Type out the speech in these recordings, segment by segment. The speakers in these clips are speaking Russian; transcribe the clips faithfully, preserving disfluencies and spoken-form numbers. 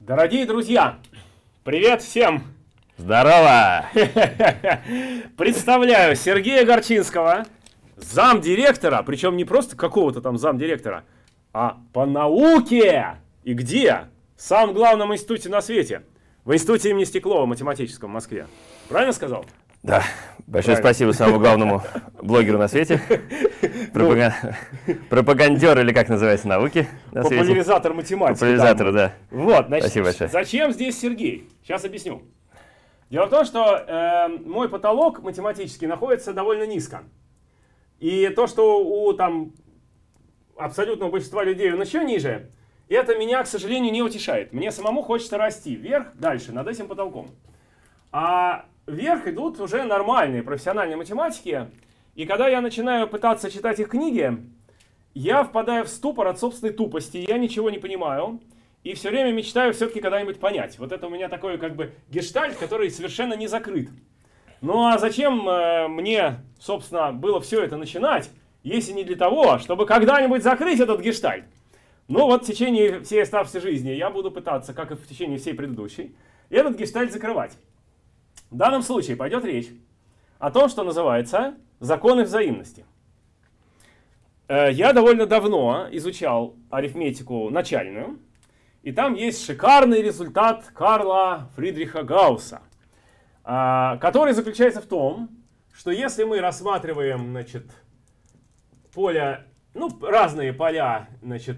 Дорогие друзья, привет всем! Здорово! Представляю Сергея Горчинского, замдиректора, причем не просто какого-то там замдиректора, а по науке. И где? В самом главном институте на свете. В институте имени Стеклова, математическом, в Москве. Правильно сказал? Да. Большое Правильно. Спасибо самому главному блогеру на свете. Пропаган... Пропагандер, или как называется, науки на свете. Популяризатор математики. Популяризатор, да. Вот, значит, спасибо большое. Зачем здесь Сергей? Сейчас объясню. Дело в том, что э, мой потолок математический находится довольно низко. И то, что у там абсолютного большинства людей он еще ниже, это меня, к сожалению, не утешает. Мне самому хочется расти вверх, дальше, над этим потолком. А вверх идут уже нормальные профессиональные математики. И когда я начинаю пытаться читать их книги, я впадаю в ступор от собственной тупости. Я ничего не понимаю. И все время мечтаю все-таки когда-нибудь понять. Вот это у меня такой как бы гештальт, который совершенно не закрыт. Ну а зачем э, мне, собственно, было все это начинать, если не для того, чтобы когда-нибудь закрыть этот гештальт? Ну вот в течение всей оставшейся жизни я буду пытаться, как и в течение всей предыдущей, этот гештальт закрывать. В данном случае пойдет речь о том, что называется законы взаимности. Я довольно давно изучал арифметику начальную, и там есть шикарный результат Карла Фридриха Гаусса, который заключается в том, что если мы рассматриваем, значит, поля, ну, разные поля, значит,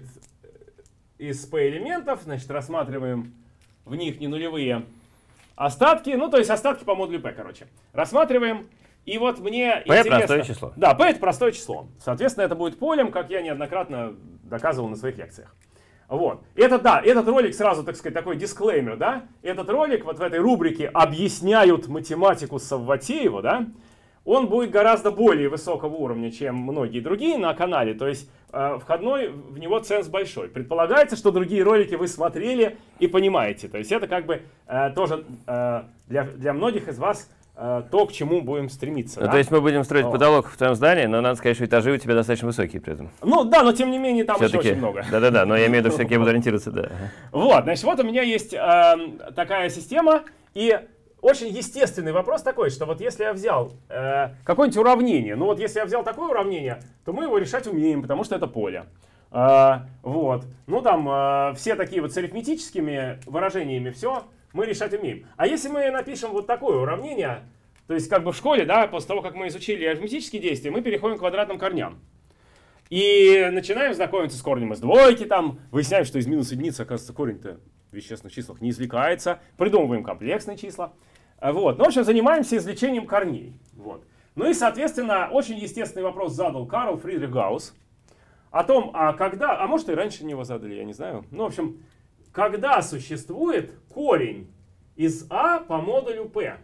из P-элементов, значит, рассматриваем в них не нулевые остатки, ну, то есть остатки по модулю P, короче. Рассматриваем, и вот мне P интересно... простое число. Да, P это простое число. Соответственно, это будет полем, как я неоднократно доказывал на своих лекциях. Вот. Это, да, этот ролик сразу, так сказать, такой дисклеймер, да. Этот ролик вот в этой рубрике «Объясняют математику Савватеева», да, он будет гораздо более высокого уровня, чем многие другие на канале. То есть э, входной в него ценз большой. Предполагается, что другие ролики вы смотрели и понимаете. То есть это как бы э, тоже э, для, для многих из вас э, то, к чему будем стремиться. Ну, да? То есть мы будем строить вот. потолок в твоем здании, но надо сказать, что этажи у тебя достаточно высокие при этом. Ну да, но тем не менее там еще очень много. Да-да-да, но я имею в виду, что я буду ориентироваться, да. Вот, значит, вот у меня есть э, такая система, и очень естественный вопрос такой, что вот если я взял э, какое-нибудь уравнение, ну вот если я взял такое уравнение, то мы его решать умеем, потому что это поле. Э, вот. Ну там э, все такие вот с арифметическими выражениями, все мы решать умеем. А если мы напишем вот такое уравнение, то есть как бы в школе, да, после того, как мы изучили арифметические действия, мы переходим к квадратным корням. И начинаем знакомиться с корнем из двойки, там, выясняем, что из минус единицы, оказывается, корень-то в вещественных числах не извлекается, придумываем комплексные числа. Вот. Ну, в общем, занимаемся извлечением корней. Вот. Ну и, соответственно, очень естественный вопрос задал Карл Фридрих Гаусс о том, а когда, а может и раньше него задали, я не знаю. Ну, в общем, когда существует корень из А по модулю P.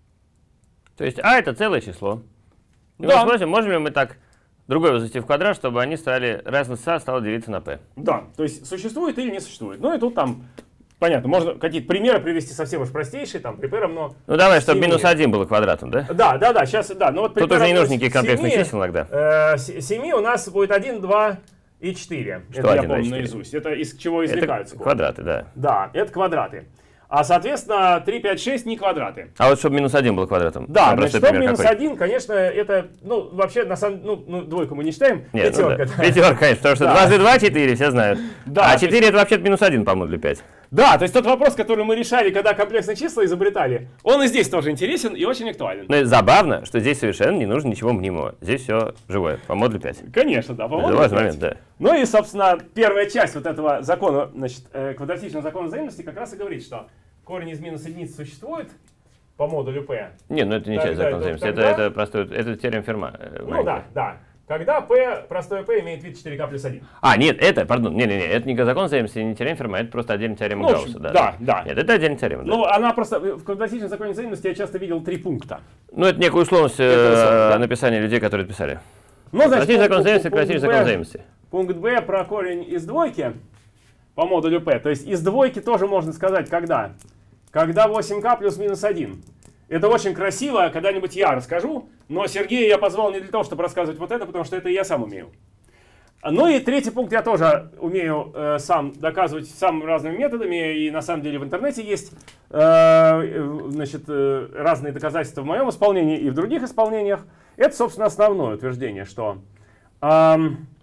То есть А это целое число. И да. мы спросим, можем ли мы так другой возвести в квадрат, чтобы они стали, разность А стала делиться на P. Да, то есть существует или не существует. Ну и тут там... Понятно, можно какие-то примеры привести совсем уж простейшие, там, при P равно Ну давай, чтобы семи. минус один было квадратом, да? Да, да, да, сейчас, да. Но вот Тут уже не нужны никакие комплексные числа иногда. Э, семи у нас будет один, два и четыре. Что это один, я помню два, наизусть. Это из чего извлекаются. Это квадраты, да. Да, это квадраты. А, соответственно, три, пять, шесть не квадраты. А вот чтобы минус один был квадратом. Да, значит, чтобы минус один, конечно, это, ну, вообще, на самом деле, ну, ну, двойку мы не считаем. Нет, пятерка. Ну, да. Пятерка, конечно, потому что да. дважды два, четыре, все знают. Да, а четыре это вообще-то минус один по модулю пять. Да, то есть тот вопрос, который мы решали, когда комплексные числа изобретали, он и здесь тоже интересен и очень актуален. Но забавно, что здесь совершенно не нужно ничего мнимого. Здесь все живое, по модулю пять. Конечно, да, по модулю это важный момент, да. Ну и, собственно, первая часть вот этого закона, значит, квадратичного закона взаимности как раз и говорит, что корень из минус единицы существует по модулю P. Не, ну это не часть закона взаимности, это, это простой, это теорема Ферма. Ну да, да. Когда P, простое P, имеет вид четыре ка плюс один. А, нет, это, пардон, не, не, не, это не закон взаимности, не теорема Ферма, это просто отдельная теорема ну, Гаусса. Да, да, да. Нет, это отдельная теорема. Ну, да. она просто, в квадратичном законе взаимности я часто видел три пункта. Ну, это некая условность э, да. написания людей, которые это писали. Ну, значит, квадратичный закон взаимности, квадратичный закон взаимности. Пункт Б про корень из двойки по модулю P. То есть из двойки тоже можно сказать, когда? Когда восемь ка плюс минус один. Это очень красиво, когда-нибудь я расскажу, но Сергея я позвал не для того, чтобы рассказывать вот это, потому что это я сам умею. Ну и третий пункт я тоже умею э, сам доказывать самыми разными методами, и на самом деле в интернете есть э, значит, э, разные доказательства в моем исполнении и в других исполнениях. Это, собственно, основное утверждение, что э,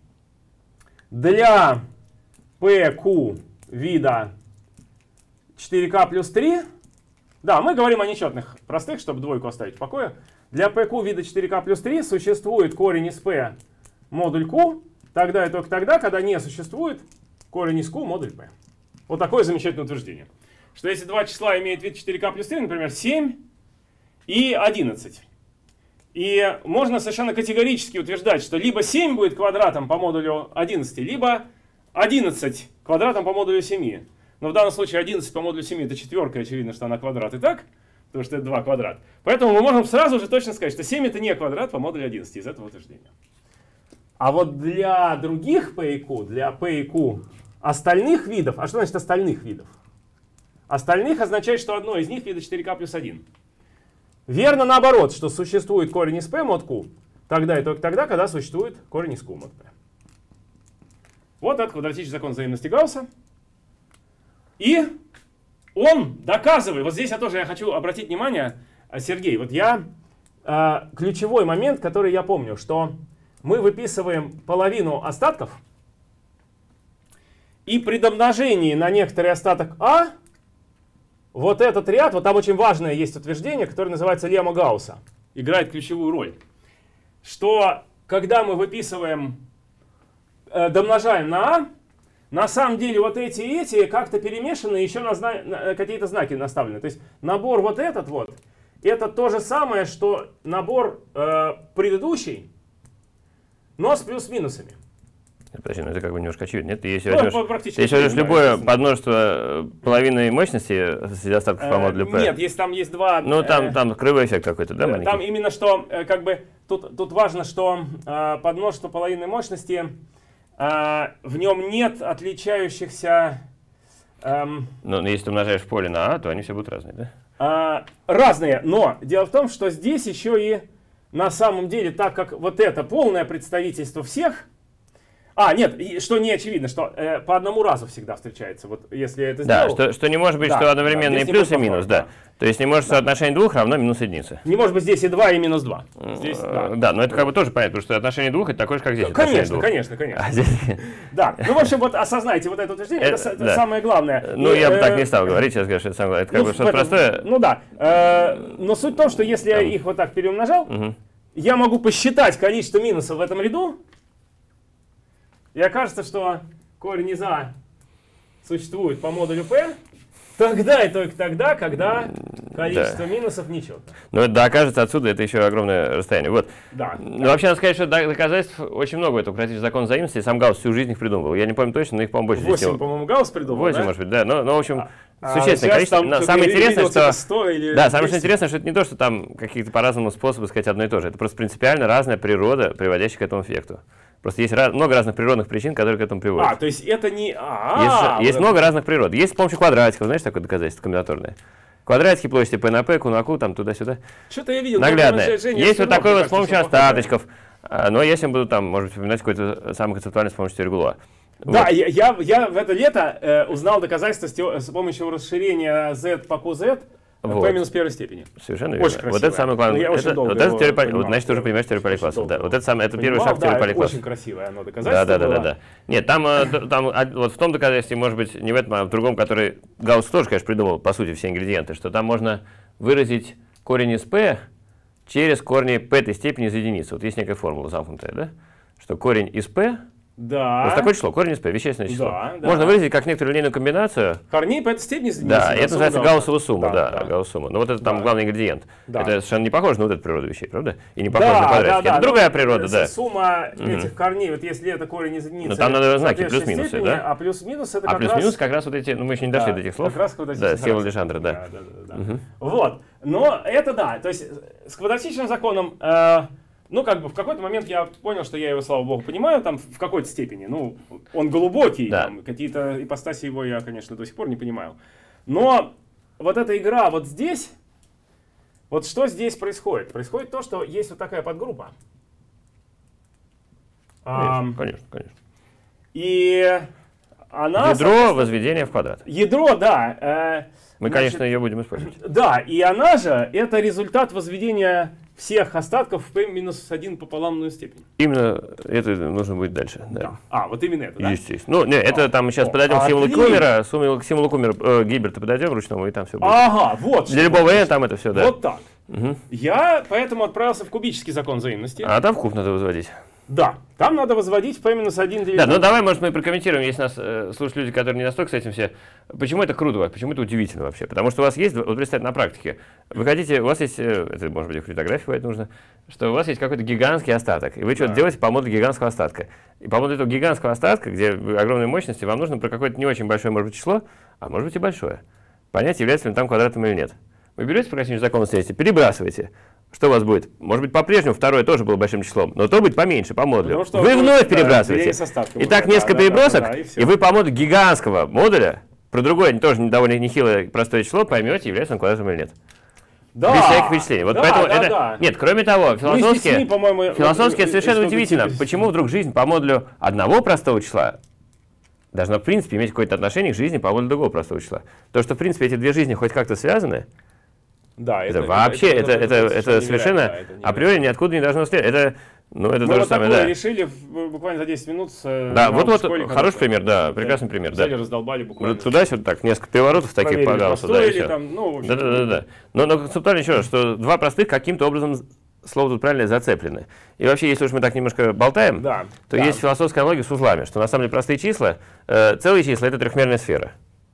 для пэ ку вида четыре ка плюс три, да, мы говорим о нечетных простых, чтобы двойку оставить в покое. Для пэ ку вида четыре ка плюс три существует корень из P модуль Q, тогда и только тогда, когда не существует корень из Q модуль P. Вот такое замечательное утверждение. Что если два числа имеют вид четыре ка плюс три, например, семь и одиннадцать. И можно совершенно категорически утверждать, что либо семь будет квадратом по модулю одиннадцать, либо одиннадцать квадратом по модулю семь. Но в данном случае одиннадцать по модулю семь это четверка, очевидно, что она квадрат и так, потому что это два квадрат. Поэтому мы можем сразу же точно сказать, что семь это не квадрат по модулю одиннадцать из этого утверждения. А вот для других P и Q, для P и Q остальных видов, а что значит остальных видов? Остальных означает, что одно из них вида четыре ка плюс один. Верно наоборот, что существует корень из P мод Q, тогда и только тогда, когда существует корень из Q мод P. Вот этот квадратический закон взаимности Гаусса. И он доказывает, вот здесь я тоже я хочу обратить внимание, Сергей, вот я, э, ключевой момент, который я помню, что мы выписываем половину остатков, и при домножении на некоторый остаток А, вот этот ряд, вот там очень важное есть утверждение, которое называется лемма Гаусса, играет ключевую роль, что когда мы выписываем, э, домножаем на А, на самом деле вот эти и эти как-то перемешаны, еще на зна на какие-то знаки наставлены. То есть набор вот этот вот, это то же самое, что набор э, предыдущий, но с плюс-минусами. Подожди, ну это как бы немножко очевидно. Нет, если ну, возьмешь, если возьмешь любое подмножество половины мощности среди остатков по модулю P. Нет, есть, там есть два... Ну там, там кривой эффект какой-то, да, маленький? Там именно что, как бы, тут, тут важно, что э, подмножество половины мощности... Uh, в нем нет отличающихся... Um, но если ты умножаешь в поле на А, то они все будут разные, да? Uh, разные, но дело в том, что здесь еще и на самом деле, так как вот это полное представительство всех... А, нет, что не очевидно, что э, по одному разу всегда встречается, вот если я это сделал... Да, что, что не может быть, да, что одновременно да, и плюс, и минус, да. да. То есть не может да. соотношение двух равно минус единица. Не может быть здесь и два, и минус два. Здесь, да. да, но это как бы тоже понятно, потому что отношение двух это такое же, как здесь. Конечно, конечно, конечно. А здесь... Да, ну в общем, вот осознайте вот это утверждение, это, это да. самое главное. Ну и, я бы э... так не стал говорить, сейчас говорю, что это самое главное. Это как ну, бы что-то простое. Ну да, э, но суть в том, что если Там. я их вот так переумножал, угу. я могу посчитать количество минусов в этом ряду, и окажется, что корень из А существует по модулю P, тогда и только тогда, когда количество да. минусов нечетно. Ну это да, окажется отсюда, это еще огромное расстояние. Вот. Да, ну да. вообще надо сказать, что доказательств очень много этого квадратического закона взаимности, сам Гаусс всю жизнь их придумывал. Я не помню точно, но их, по-моему, больше. восемь, по-моему, Гаусс придумал, восемь, да? может быть, да. Но, но в общем, а, существенное а количество. Но самое интересное, что... сто или да, самое интересное, что это не то, что там какие-то по-разному способы сказать одно и то же. Это просто принципиально разная природа, приводящая к этому эффекту. Просто есть раз, много разных природных причин, которые к этому приводят. А, то есть это не... А, есть вот есть это... много разных природ. Есть с помощью квадратиков, знаешь, такое доказательство комбинаторное. Квадратики площади P на P, Q на Q, там туда-сюда. Что-то я видел. Наглядное. Есть вот такое вот с помощью остаточков. Но если я буду там, может быть, вспоминать какой-то самый концептуальный с помощью теории Гулуа. Да, вот. я, я, я в это лето э, узнал доказательство с, с помощью расширения Z по Q Z вот. P минус первой степени. Совершенно верно. Очень красиво. Вот это самое главное. Я это, вот это теория понимал, вот, значит, ты уже понимаешь теорию поликлассов. Да. Вот это, самое, это первый шаг в теории да, поликлассов. Очень красивое оно доказательство. Да, да, да, да, да. Нет, там, там вот в том доказательстве, может быть, не в этом, а в другом, который Гаусс тоже, конечно, придумал, по сути, все ингредиенты, что там можно выразить корень из P через корни p-той степени из единицы. Вот есть некая формула замкнутая, да? Что корень из P, да. вот такое число, корень из P, вещественное число, да, да. можно выразить как некоторую линейную комбинацию. Корней p-той степени из единицы. Да, и это называется Гауссова сумма, да, да, да. Гауссова сумма. Но вот это там да. главный ингредиент. Да. Это совершенно не похоже на вот эту природу вещей, правда? И не похоже да, на квадратики. Да, да, это другая ну, природа, да. Сумма mm-hmm. этих корней, вот если это корень из единицы. Но там надо знаки плюс-минусы, да? А плюс-минус это а как плюс-минус раз... как раз вот эти, ну мы еще не дошли да, до этих слов. Как раз да, сила Лешандра, да. да, да, да, да. Угу. Вот, но это да, то есть с квадратичным законом, э, ну как бы в какой-то момент я понял, что я его, слава богу, понимаю, там в какой-то степени, ну он глубокий, да. там, какие-то ипостаси его я, конечно, до сих пор не понимаю. Но вот эта игра вот здесь, вот что здесь происходит? Происходит то, что есть вот такая подгруппа. Конечно, а, конечно, конечно. И она... Ядро возведения в квадрат. Ядро, да. Э, Мы, значит, конечно, ее будем использовать. Да, и она же, это результат возведения всех остатков в p минус один пополам нулевую степень. Именно это нужно будет дальше. Да. Да. А, вот именно это, да? Естественно. Ну, не, это там мы сейчас О, подойдем к символу отлично. Кумера, к символу Кумера, э, Гильберта подойдем ручному, и там все будет. Ага, вот. Для любого n там это все, да. Вот так. Угу. Я поэтому отправился в кубический закон взаимности. А там в куб надо возводить. Да, там надо возводить p минус один делить Да, на... ну давай, может, мы прокомментируем, если нас э, слушают люди, которые не настолько с этим все. Почему это круто, почему это удивительно вообще? Потому что у вас есть, вот представьте, на практике, вы хотите, у вас есть, э, это может быть в криптографии бывает нужно, что у вас есть какой-то гигантский остаток, и вы что-то Да. делаете по модулю гигантского остатка. И по модулю этого гигантского остатка, где огромные мощности, вам нужно про какое-то не очень большое, может быть, число, а может быть и большое, понять, является ли он там квадратом или нет. Вы берете прогрессивный закон взаимности, перебрасываете. Что у вас будет? Может быть, по-прежнему второе тоже было большим числом, но то будет поменьше, по модулю. Потому Вы что вновь да, перебрасываете. Итак, да, несколько да, перебросок, да, да, и, и вы по модулю гигантского модуля, про другое тоже довольно нехилое простое число, поймете, является он квадратом или нет. Да, Без всяких впечатлений. Вот да, поэтому да, это... да. Нет, кроме того, философски, детьми, по-моему, философски это совершенно чтобы удивительно. типа- Почему вдруг жизнь по модулю одного простого числа должна, в принципе, иметь какое-то отношение к жизни по модулю другого простого числа? То, что, в принципе, эти две жизни хоть как-то связаны, Да, это, это вообще, это, это, это, это совершенно да, это априори ниоткуда не должно следовать. Это, ну, это Мы то же вот самое, такое да. решили в- буквально за десять минут. С, э, Да, на вот, вот, школе, хороший когда- пример, да, прекрасный пример, да. Взяли, раздолбали буквально. Вот туда-сюда, так, несколько переворотов таких Проверили, по Гауссу, да, и построили все. там, ну, в общем, Да, да, да, да. Но, но концептуально еще раз, что два простых каким-то образом слово тут правильно зацеплены. И вообще, если уж мы так немножко болтаем, Да, то да. есть философская аналогия с узлами, что на самом деле простые числа, э, целые числа — это трехмерная сфера.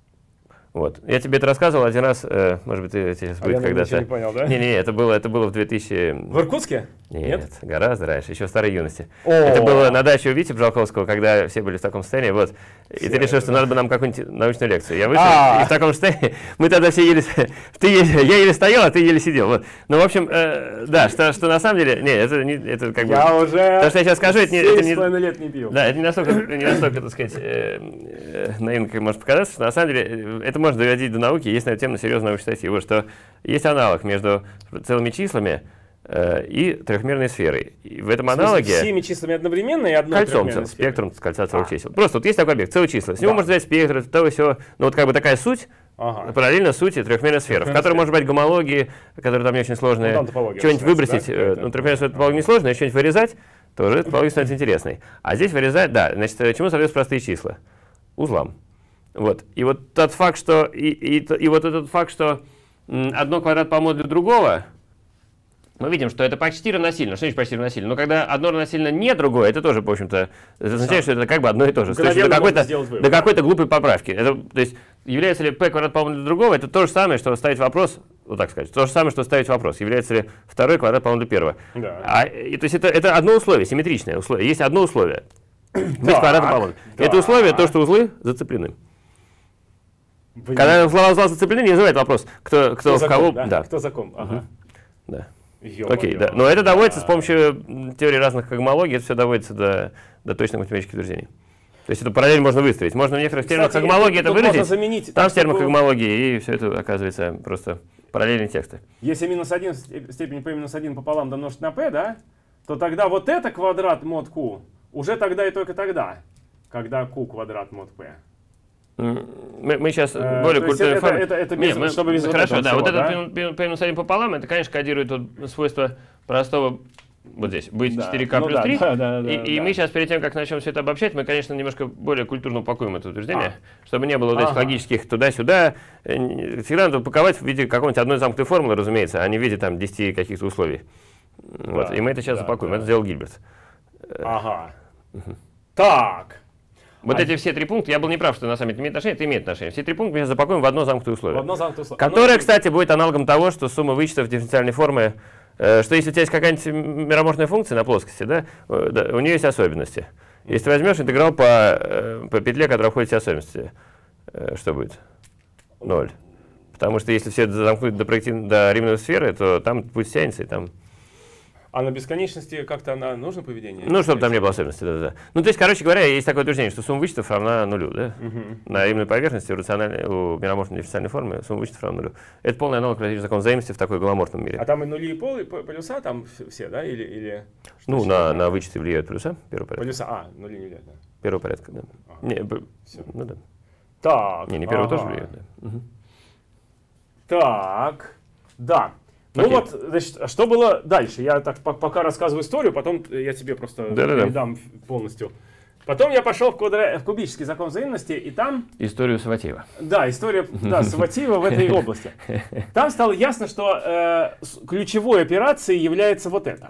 Вот. Я тебе это рассказывал один раз, э, может быть, ты сейчас А будет я, наверное, когда-то. ничего не понял, да? Не-не, это было, это было в две тысячи... В Иркутске? Нет, гораздо раньше, еще в старой юности. О! Это было на даче у Вити Бжалковского, когда все были в таком состоянии, вот. И Все, ты решил, что да. надо бы нам какую-нибудь научную лекцию. Я вышел, А. и в таком состоянии, мы тогда все еле... Ты еле- я еле стоял, а ты еле сидел. Вот. Ну, в общем, э, да, что, что на самом деле... Не, это, не, это как бы... Я уже То, что я сейчас скажу, это не... это семь не- с половиной лет не пил. Да, это не настолько, не настолько, так сказать, э, э, наивно, как может показаться, что на самом деле э, это можно доводить до науки, есть на эту тему серьезная научная статья. Вот что есть аналог между целыми числами э, и трехмерной сферой. И в этом В смысле, аналоге всеми числами одновременно и одной кольцом, трехмерной сферой? спектром кольца целых А. чисел. Просто вот есть такой объект, целые числа. С него Да. можно взять спектр, то и все. Но вот как бы такая суть, Ага. параллельно сути трехмерной сферы, в Трехмерная которой сфера. может быть гомологии, которые там не очень сложные. Ну, там топология Что-нибудь начинается, выбросить, да, э, какая-то? ну, трехмерная сфера топология несложная, если что-нибудь вырезать, тоже эта топология становится интересной. А здесь вырезать, да, значит, э, чему соответствуют простые числа? Узлам. Вот. И вот тот факт, что, и, и, т- и вот этот факт, что м, одно квадрат по модулю другого, мы видим, что это почти равносильно. Что значит почти равносильно? Но когда одно равносильно не другое, это тоже, в общем-то, это означает, что это как бы одно и то же. То есть Мгновенно до можно какой-то, сделать вывод. до какой-то глупой поправки. Это, то есть является ли p квадрат по модулю другого, это то же самое, что ставить вопрос, вот так сказать, то же самое, что ставить вопрос, является ли второй квадрат по модулю первого. Да. А, и, то есть это, это одно условие, симметричное условие. Есть одно условие. Быть Так, квадратом по модулю. Это так. условие, то, что узлы зацеплены. Блин. Когда узла узла зацеплены, не называет вопрос, кто, кто, Кто в за кого. ком, да? Да. Кто за ком? Ага. Да. Ё-моё. Окей, да. Но это доводится с помощью м, теории разных когмологий, это все доводится до, до точных математических утверждений. То есть эту параллель можно выстроить. Можно в некоторых терминах Кстати, когмологии это- это тут можно выразить, заменить там так, в терминах чтобы- когмологии, и все это оказывается просто параллельные тексты. Если минус один в степ- степени p минус один пополам домножить на p, да, то тогда вот это квадрат мод q уже тогда и только тогда, когда q квадрат мод p. М, Мы, мы сейчас Э, более то есть культурной это- форме. это- это Нет, без- мы- чтобы без вот Хорошо, этого да, всего, вот да? этот p минус один пополам, это, конечно, кодирует вот свойство простого, вот здесь, быть Да. четыре ка Ну плюс да, три. да, да, да, и и да. мы сейчас, перед тем, как начнем все это обобщать, мы, конечно, немножко более культурно упакуем это утверждение, А. чтобы не было вот этих Ага. логических туда-сюда. Э, не- Всегда надо упаковать в виде какой-нибудь одной замкнутой формулы, разумеется, а не в виде там десяти каких-то условий. Вот. Да, И мы это сейчас да, упакуем. да. Это сделал Гильберт. Ага. Так. Вот А- эти все три пункта, я был неправ, что на самом деле имеет отношение, это имеет отношение. Все три пункта мы сейчас запакуем в одно замкнутое условие. В одно замкнутое условие. Которое, Оно- кстати, будет аналогом того, что сумма вычетов дифференциальной формы, э, что если у тебя есть какая-нибудь мироморфная функция на плоскости, да, э, да, у нее есть особенности. Если ты возьмешь интеграл по, э, по петле, которая входит в эти особенности, э, что будет? Ноль. Потому что если все это замкнуть до, проектив- до римной сферы, то там путь тянется, и там... А на бесконечности как-то она нужно поведение? Ну, чтобы там не было особенностей, да-да-да. Ну, то есть, короче говоря, есть такое утверждение, что сумма вычетов равна нулю, да? Мгм. На римной поверхности у, рациональной, у мироморфной дифференциальной формы сумма вычетов равна нулю. Это полный аналог классического закона взаимности в такой голоморфном мире. А там и нули, и полы, и полюса там вс- все, да? Или, или... что Ну, еще на, там? на вычеты влияют плюса, первый порядок. Полюса, а, нули не влияют, да. первого порядка, да. Ага. Не, Все. ну, да. Так. Не, не первого ага. тоже влияет, да. Угу. Так, да. Ну Окей. вот, значит, что было дальше? Я так пока рассказываю историю, потом я тебе просто Да-да-да. передам полностью. Потом я пошел в, квадра... в кубический закон взаимности, и там... Историю Саватеева. Да, история да, Саватеева в этой области. Там стало ясно, что э, ключевой операцией является вот это.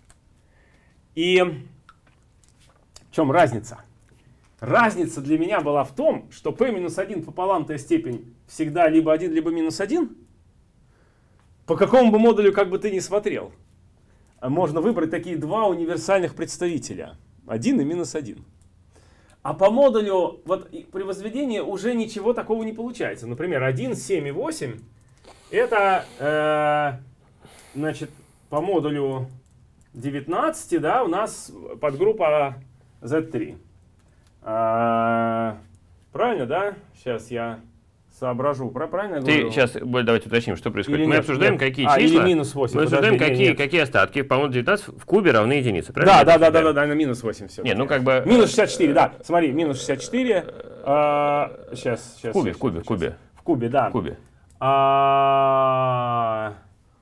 И в чем разница? Разница для меня была в том, что p минус один пополам t степень всегда либо один, либо минус один. По какому бы модулю, как бы ты ни смотрел, можно выбрать такие два универсальных представителя. один и минус один. А по модулю вот, при возведении уже ничего такого не получается. Например, один, семь и восемь это э, значит, по модулю девятнадцать, да, у нас подгруппа зет три. А, правильно, да? Сейчас я соображу. Правильно я Ты говорю? сейчас, давайте уточним, что происходит. Или мы нет, обсуждаем, нет. какие А, числа. или минус восемь. Мы обсуждаем, Подожди, какие, нет. какие остатки по модулю девятнадцать в кубе равны единице. Правильно? Да, мы да, да, да, обсуждаем? да, да, на минус восемь все. Не, ну как бы... Минус шестьдесят четыре, да. Смотри, минус шестьдесят четыре. А, сейчас, сейчас. В кубе, сейчас, в кубе, сейчас. в кубе. В кубе, да. В кубе. А,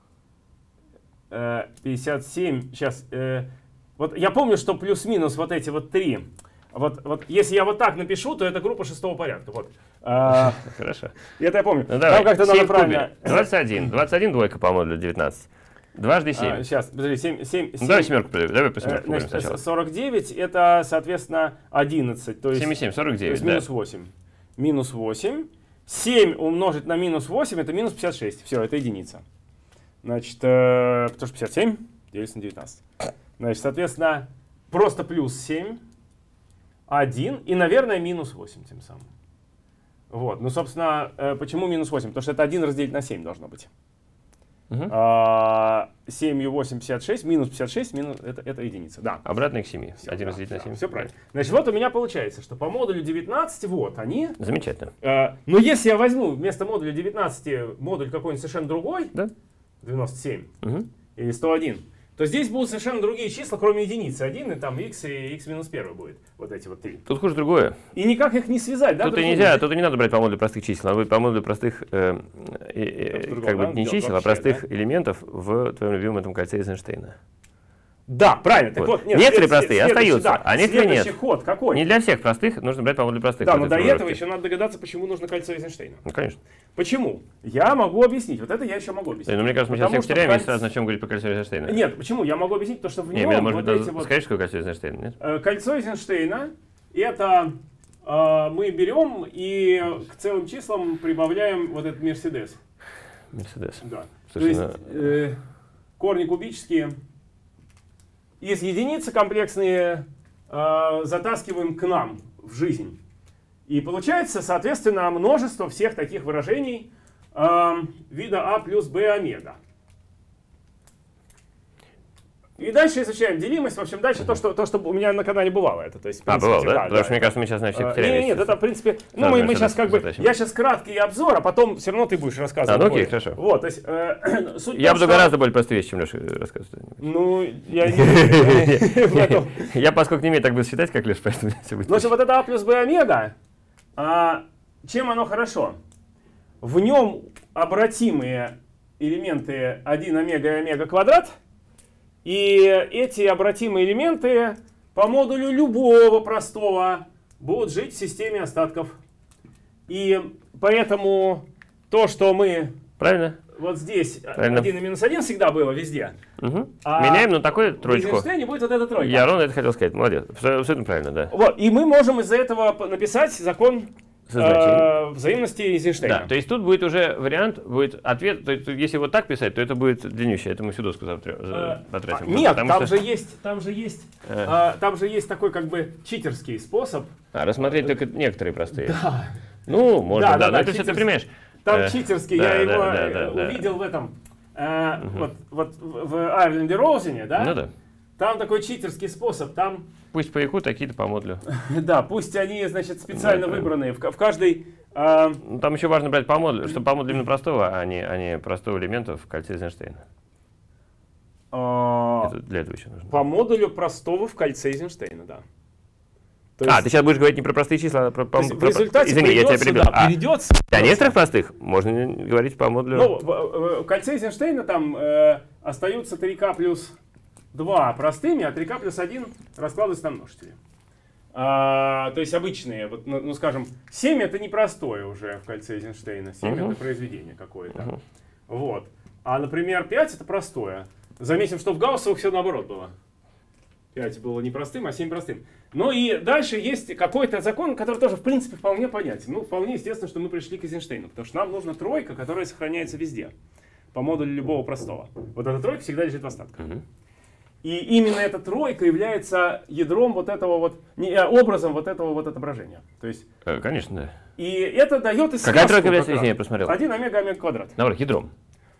э, пятьдесят семь. Сейчас. Э, вот я помню, что плюс-минус вот эти вот три. Вот, вот если я вот так напишу, то это группа шестого порядка. Вот. А, Хорошо. это я помню. Ну давай, Там как-то надо семь в правильно. кубе. двадцать один. двадцать один двойка по модулю девятнадцать. Дважды семь. А, сейчас, подожди, семь, семь, Ну, семь, давай семерку проверим. Давай по э, семерку проверим значит, сначала. сорок девять это, соответственно, одиннадцать. То есть, семь и семь, сорок то девять, есть да. минус восемь. Минус восемь. семь умножить на минус восемь это минус пятьдесят шесть. Все, это единица. Значит, э, потому что пятьдесят семь делится на девятнадцать. Значит, соответственно, просто плюс семь, один и, наверное, минус восемь тем самым. Вот. Ну, собственно, э, почему минус восемь? Потому что это один разделить на семь должно быть. Угу. А, семь и восемь, пятьдесят шесть, минус пятьдесят шесть, минус, это, это единица. Да. Обратно к семи. Всё, один да, разделить на да, семь. все правильно. Значит, вот у меня получается, что по модулю девятнадцать, вот они. Замечательно. Э, но если я возьму вместо модуля девятнадцать модуль какой-нибудь совершенно другой, Да? девяносто семь Угу. или сто один, то здесь будут совершенно другие числа, кроме единицы. один и там x и x минус один будет. Вот эти вот три. Тут хуже другое. И никак их не связать, да? Тут и друг с нельзя, другом? тут и не надо брать по модулю простых чисел, надо брать по модулю простых, э, э, э, Другого, как бы да? не Делать чисел, а вообще, простых да? элементов в твоем любимом этом кольце Эйзенштейна. Да, правильно. Так Вот. вот, нет, Некоторые след- простые следующий, остаются, да, а некоторые следующий нет. ход какой? Не для всех простых, нужно брать по модулю простых. Да, вот но этой до этого формулировки. еще надо догадаться, почему нужно кольцо Эйзенштейна. Ну, конечно. Почему? Я могу объяснить. Вот это я еще могу объяснить. Но мне кажется, мы сейчас Потому всех что теряем, кольц- если сразу начнем говорить по кольцу Эйзенштейна. Нет, почему? Я могу объяснить, потому что в Не, нем мне, может вот быть, эти вот... скажешь, какое кольцо Эйзенштейна, нет? Э, Кольцо Эйзенштейна это э, мы берем и к целым числам прибавляем вот этот Мерседес. Мерседес. Да. Слушай, То есть э, корни кубические из единицы комплексные э, затаскиваем к нам в жизнь. И получается, соответственно, множество всех таких выражений э, вида А плюс Б омега. И дальше изучаем делимость. В общем, дальше то, что, то, что у меня на канале бывало. Это, то есть, в А, принципе, бывало, да? да, Потому что, мне кажется, мы сейчас на всех А, потеряли. Нет, нет, это, в принципе, ну, Да, мы, мы мы сейчас сейчас как бы, затащим. я сейчас краткий обзор, а потом все равно ты будешь рассказывать. А, ну окей, более. хорошо. Вот, то есть, э, суть в Я том, буду что- гораздо более простые вещи, чем Леша рассказывает. Ну, я не в этом. Я, поскольку не умею так быстро считать, как Леша, поэтому все будет. Ну, что вот это А плюс Б омега, а, чем оно хорошо? В нем обратимые элементы один омега и омега квадрат, и эти обратимые элементы по модулю любого простого будут жить в системе остатков. И поэтому то, что мы Правильно? вот здесь Правильно. один и минус один всегда было везде, Угу. А Меняем на такую в троечку. Эйзенштейне будет вот эта тройка. Я ровно это хотел сказать. Молодец. Абсолютно абсолютно правильно, да. Вот, и мы можем из-за этого п- написать закон Со значением. э, взаимности Эйзенштейна. Да, то есть тут будет уже вариант, будет ответ, то есть, если вот так писать, то это будет длиннющее, это мы всю доску завтра Э, потратим. а, Нет, Потому там что- же есть, там же есть, Э. а, там же есть такой как бы читерский способ. А, рассмотреть только некоторые простые. Да. Ну, можно, Да, да, да, но да, это все ты читерский. понимаешь. Там Э, читерский, да, я да, его да, э, да, да. увидел в этом, э, вот, вот в в Айрленде Роузене, да? Ну да. Там такой читерский способ, там, Пусть по яку такие-то по модулю. да, пусть они, значит, специально Да, да. выбранные, в, ка- в каждой... э, Ну, там еще важно брать по модулю, чтобы по модулю именно простого, а не, а не простого элемента в кольце Эйзенштейна. э, Это для этого еще нужно. по модулю простого в кольце Эйзенштейна, да. То есть, а, ты сейчас будешь говорить не про простые числа, а про... То есть в результате Извини, я тебя перебил. Да, а, придется... Для некоторых простых можно говорить по модулю... Ну, в, в кольце Эйзенштейна там э, остаются три ка плюс два простыми, а три ка плюс один раскладываются на множители. А, то есть обычные, вот, ну, ну скажем, семь это непростое уже в кольце Эйзенштейна, семь uh-huh. это произведение какое-то. Uh-huh. Вот. А, например, пять это простое. Заметим, что в гауссовых все наоборот было. пять было непростым, а семь простым. Ну и дальше есть какой-то закон, который тоже в принципе вполне понятен. Ну, вполне естественно, что мы пришли к Эйзенштейну, потому что нам нужна тройка, которая сохраняется везде, по модулю любого простого. Вот эта тройка всегда лежит в остатках. Uh-huh. И именно эта тройка является ядром вот этого вот, не, образом вот этого вот отображения. То есть, э, конечно, да. И это дает и Какая тройка является, если я посмотрел? один омега омега квадрат. Наоборот, ядром.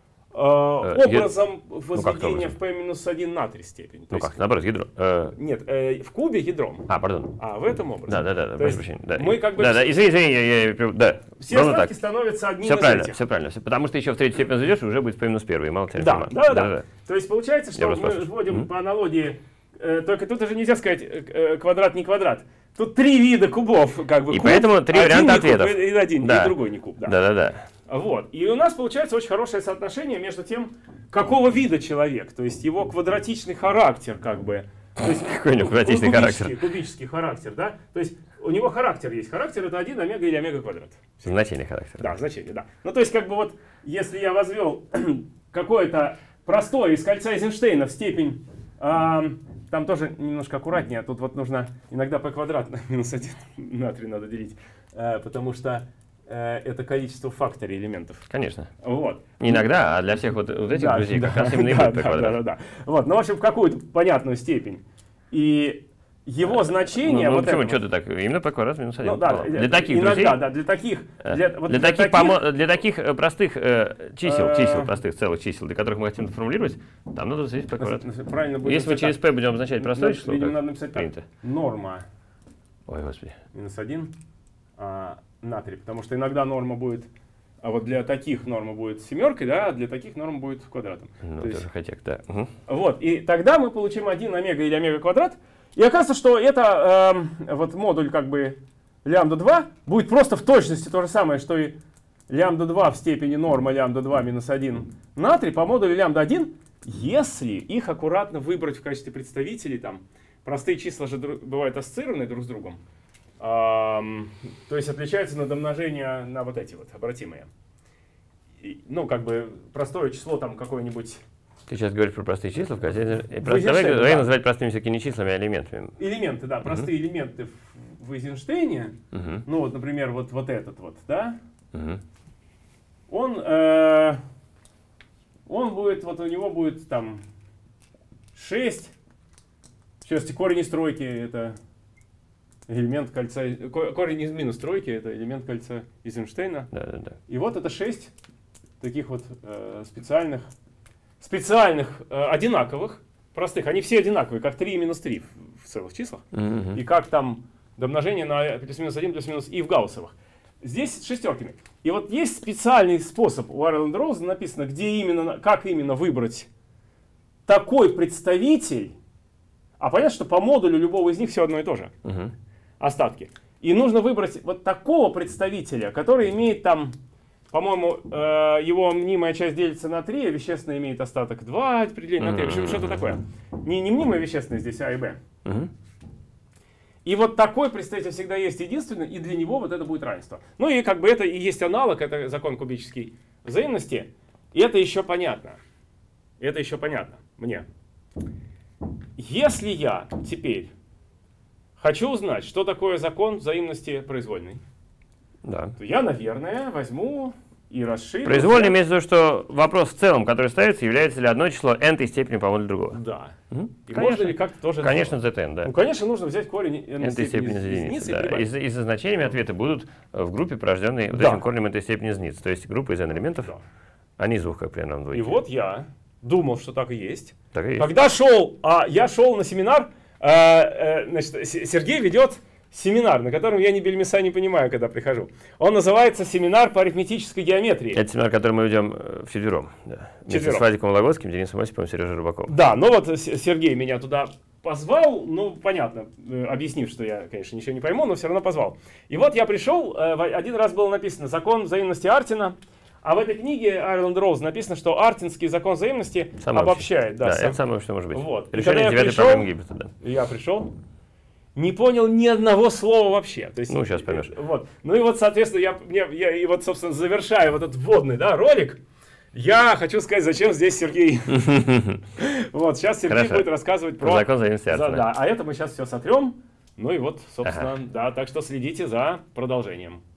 Э, образом я... возведения ну, в p минус один на три степени. Ну как, наоборот, ядро. Э... Нет, э, в кубе ядром. А, пардон. А в этом образе. Да, да, да, прошу прощения. Да. Мы как бы... Да, да, извини, извини, я, я, да. Все остатки становятся одним все из правильно, этих. Все правильно, потому что еще в третью степень зайдешь, уже будет p минус один, мало тебя да, да, да, да, да. То есть получается, что мы вводим mm-hmm. по аналогии, э, только тут уже нельзя сказать э, квадрат не квадрат. Тут три вида кубов, как бы. И куб, поэтому три варианта ответов. И один, да. и другой не куб. Да, да, да. да. Вот. И у нас получается очень хорошее соотношение между тем, какого вида человек, то есть его квадратичный характер, как бы. То есть, Какой у него квадратичный кубический, характер? Кубический характер, да? То есть у него характер есть. Характер это один омега или омега квадрат. Значение характера. Да, значение, да. Ну то есть как бы вот, если я возвел какое-то простое из кольца Эйзенштейна в степень, э, там тоже немножко аккуратнее, тут вот нужно иногда p квадрат на минус один на три надо делить, э, потому что это количество факторий элементов. Конечно. Вот. Не иногда, а для всех вот, вот этих да, друзей да, как раз именно да, и будет да, да, да, да. Вот, ну, в общем, в какую-то понятную степень. И его значение... Ну, ну вот почему, это, что ты так? Именно p квадрат минус один. Ну, да, для таких иногда, друзей? да, для таких... Для, для, вот вот для, для, таких, таких, помо, для таких э, простых э, чисел, э, чисел простых, целых чисел, для которых мы хотим формулировать, там надо записать p квадрат. Правильно будет. Если мы через p будем обозначать простое число, видимо, как надо написать принято. Так. Норма. Ой, господи. Минус один а, на три, потому что иногда норма будет... А вот для таких норма будет семеркой, да, а для таких норма будет квадратом. Ну, То есть, тоже хотя, да. Угу. Вот, и тогда мы получим один омега или омега квадрат. И окажется, что это э, вот модуль как бы лямбда два будет просто в точности то же самое, что и лямбда два в степени норма лямбда два минус один на три по модулю лямбда один, если их аккуратно выбрать в качестве представителей. Там простые числа же бывают ассоциированы друг с другом. Um, то есть отличаются на домножение на вот эти вот обратимые. И, ну, как бы простое число там какое-нибудь... Ты сейчас говоришь про простые числа, в качестве... Давай, давай да. называть простыми все-таки не числами, а элементами. Элементы, да, простые uh-huh. элементы в, в Эйзенштейне. Uh-huh. Ну, вот, например, вот, вот этот вот, да? Uh-huh. Он, э, он будет, вот у него будет там шесть. Сейчас корень из тройки, это... Элемент кольца, корень из минус тройки, это элемент кольца Эйзенштейна. Да, да, да. И вот это шесть таких вот э, специальных, специальных, э, одинаковых, простых. Они все одинаковые, как три и минус три в, в целых числах. Mm-hmm. И как там домножение на плюс-минус один, плюс-минус и в гауссовых. Здесь с шестерками. И вот есть специальный способ у Арленд Роуза написано, где именно, как именно выбрать такой представитель. А понятно, что по модулю любого из них все одно и то же. Mm-hmm. Остатки. И нужно выбрать вот такого представителя, который имеет там, по-моему, э, его мнимая часть делится на три, а вещественная имеет остаток два, определение на три. В общем, что-то такое. Не, не мнимая вещественная здесь, а и b. Uh-huh. И вот такой представитель всегда есть единственный, и для него вот это будет равенство. Ну и как бы это и есть аналог, это закон кубической взаимности. И это еще понятно. Это еще понятно мне. Если я теперь хочу узнать, что такое закон взаимности произвольной, да. то я, наверное, возьму и расширю. Произвольный имеется в виду, что вопрос в целом, который ставится, является ли одно число n-той степени по модулю другого. Да. Угу. И конечно, можно ли как-то тоже... Конечно, zn, да. Ну, конечно, нужно взять корень n-той степени из единицы. Да. И, и за значениями ответы будут в группе, порожденной вот да. этим корнем n-той степени из единицы. То есть группа из n элементов, да. Они из двух как при равном двойке. И вот я думал, что так и есть. Так и есть. Когда шел, а я шел на семинар, э, э, значит, Сергей ведет семинар, на котором я ни бельмеса не понимаю, когда прихожу. Он называется «Семинар по арифметической геометрии». Это семинар, который мы ведем вчетвером. Да. Вместе с Владиком Вологодским, Денисом Осиповым, Сережей Рыбаковым. Да, ну вот Сергей меня туда позвал, ну, понятно, э, объяснив, что я, конечно, ничего не пойму, но все равно позвал. И вот я пришел, э, один раз было написано «Закон взаимности Артина», а в этой книге Айрланд Роуз написано, что Артинский закон взаимности Самый обобщает. Да, да сам... это самое, что может быть. Вот. Решение девятой проблемы Гиббета, да. Я пришел, не понял ни одного слова вообще. То есть, ну, сейчас поймешь. Вот. Ну и вот, соответственно, я, я, я и вот, собственно, завершая вот этот вводный, да, ролик, я хочу сказать, зачем здесь Сергей. Вот, сейчас Сергей будет рассказывать про... закон взаимности Артина. Да, а это мы сейчас все сотрем. Ну и вот, собственно, да, так что следите за продолжением.